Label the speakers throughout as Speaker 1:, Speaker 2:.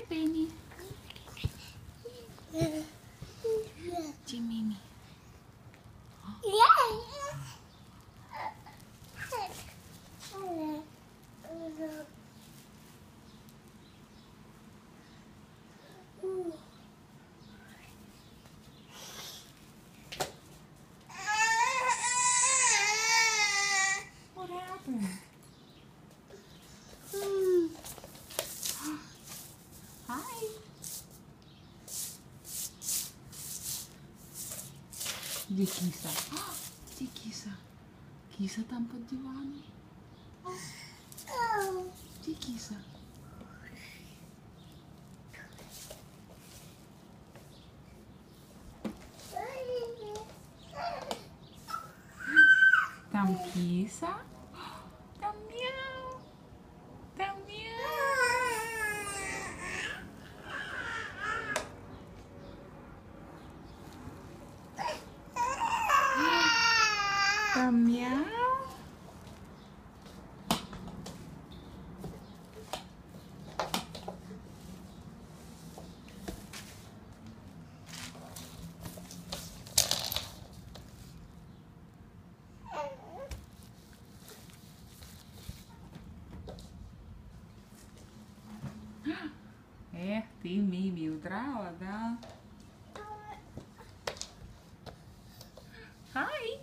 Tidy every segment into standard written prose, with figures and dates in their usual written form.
Speaker 1: Penny. Jimmy. What happened? Hi. Di Kisa. Di Kisa. Kisa tanpa Giovanni. Di Kisa. Tam Kisa. Tam meow. Tam meow. Tam meow. Timmy biểu trao đó. Hi.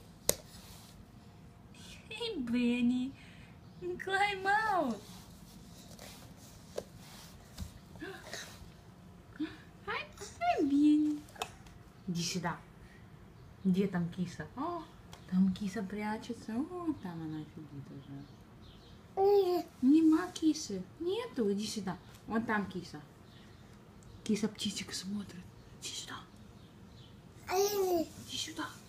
Speaker 1: Hey Benny. Climb out. Hi Benny. Иди сюда. Где там киса? О, там киса прячется. О, там она сидит уже. Нема кисы. Нету. Иди сюда. Вон там киса. Киса птичек смотрит. Иди сюда. Иди сюда.